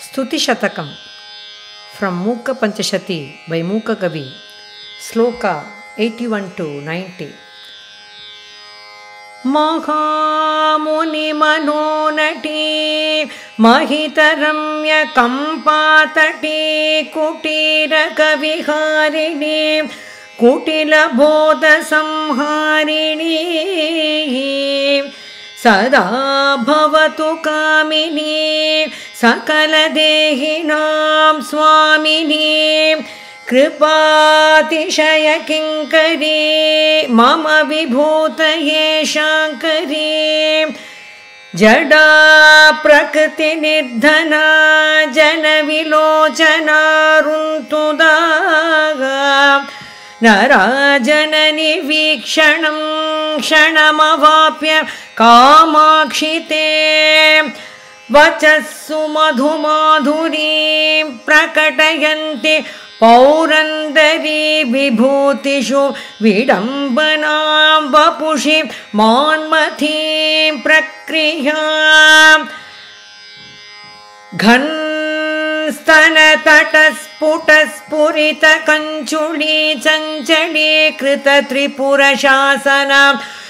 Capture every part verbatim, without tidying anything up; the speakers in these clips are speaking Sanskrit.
Stutishatakam from Mooka Panchashati by Mooka Kavi. Sloka eighty-one to ninety. Mahamuni manonati mahitaramya kampatati kutira kaviharini kutila bodha samharini sada bhavatu kamini sakala dehinam swamini कृपातिशय Kinkari मम विभूतये शांकरी जडा प्रकृति निर्धना जन विलोचना रुन्तुदा नराजननि वीक्षणं क्षणमवाप्य कामाक्षिते वचस्सु मधुमाधुरीं प्रकटयन्ति पौरन्दरी विभूतिषु विडम्बनां वपुषि मान्मथीं प्रक्रियां घनस्तनतटस्फुटस्फुरितकञ्चुली चञ्चलीकृत त्रिपुरशासनां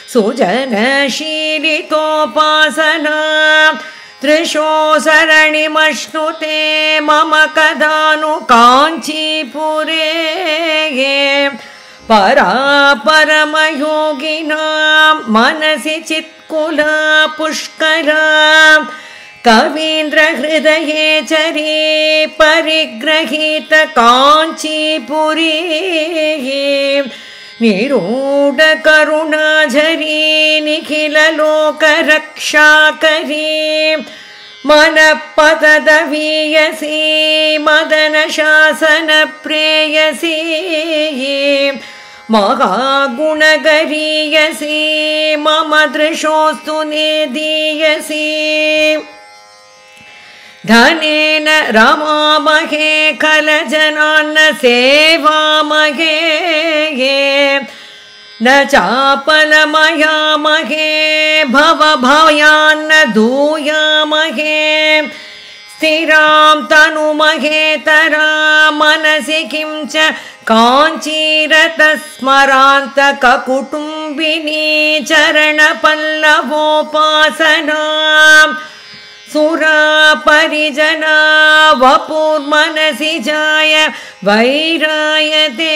सुजनशीलितोपासना त्रिशो सरणिमश्नुते मम कदानु काञ्चीपुरे परापरमयोगिनां मनसि चित्कुला पुष्करा कवीन्द्रहृदये चरी परिग्रहीत काञ्चीपुरी निरूढ करुणाझरी निखिल लोक रक्षाकरी मनपतदवीयसी मदन शासन प्रेयसी महागुणगरीयसी मम दृशोस्तु नेदीयसी धनेन रमामहे खलजनान्न सेवामहे न चापलमयामहे भवभयान्न दूयामहे स्थिरां तनुमहे तरा मनसि किं च काञ्चीरतस्मरान्तककुटुम्बिनी चरणपल्लवोपासनां सुरा परिजना वपुर्मनसि जाय वैरायते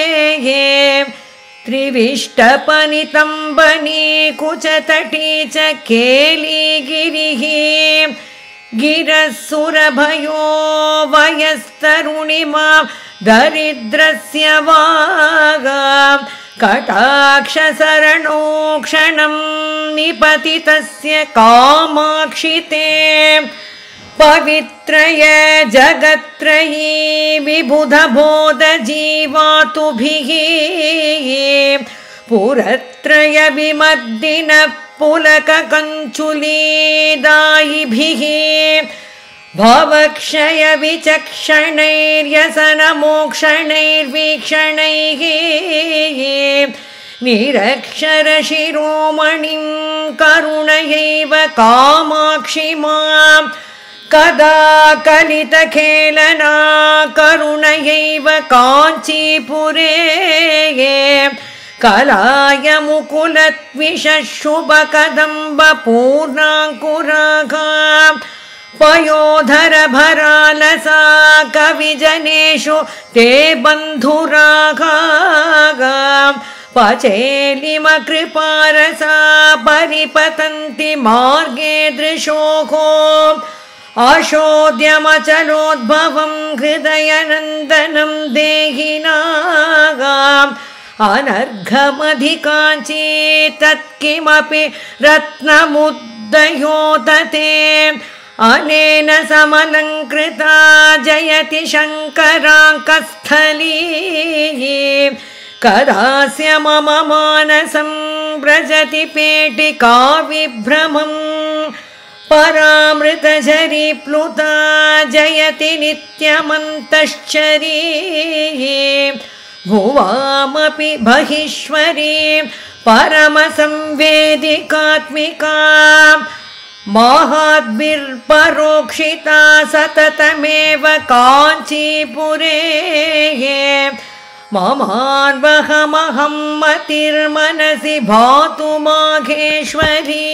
त्रिविष्टपनितम्बनी कुचतटी च केलीगिरिः गिरस्सुरभयो वयस्तरुणिमा दरिद्रस्य वागा कटाक्षसरणो क्षणं निपतितस्य कामाक्षिते पवित्रय जगत्त्रयी विबुधबोधजीवातुभिः पुरत्रय विमर्दिन पुलककञ्चुलीदायिभिः भवक्षय विचक्षणैर्यसनमोक्षणैर्वीक्षणैः निरक्षर शिरोमणिं करुणयैव कामाक्षि मां कदा कलितखेलना करुणयैव काञ्चीपुरे कलाय मुकुलद्विषशुभकदम्ब पूर्णाङ्कुरागा पयोधर भरालसा कविजनेषु ते बन्धुरागा पचेलिम कृपारसा परिपतन्ति मार्गे दृशोः आशोद्यमचलोद्भवं हृदयनन्दनं देहिनागाम् अनर्घमधिकाञ्ची तत्किमपि रत्नमुद्दयोतते अनेन समलङ्कृता जयति शङ्कराङ्कस्थली कदास्य मम मानसं व्रजति पेटिका विभ्रमम् परामृतझरी प्लुता जयति नित्यमन्तश्चरी भुवामपि बहिश्वरी परमसंवेदिकात्मिका माहाद्भिर्परोक्षिता सततमेव काञ्चीपुरे मामान्वहमहं मतिर्मनसि भातु माघेश्वरी.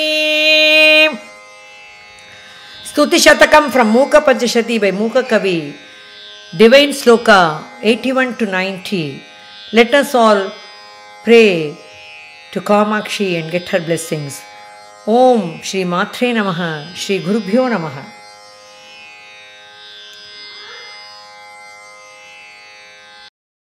Stuti Shatakam from Mooka Panchashati by Mooka Kavi. Divine Sloka eighty-one to ninety. Let us all pray to Kamakshi and get her blessings. Om Shri Matre Namaha, Shri Gurubhyo Namaha.